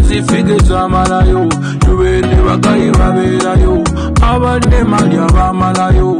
zifike zamalayo tubende bagayi baberayo abadde mali abamalayo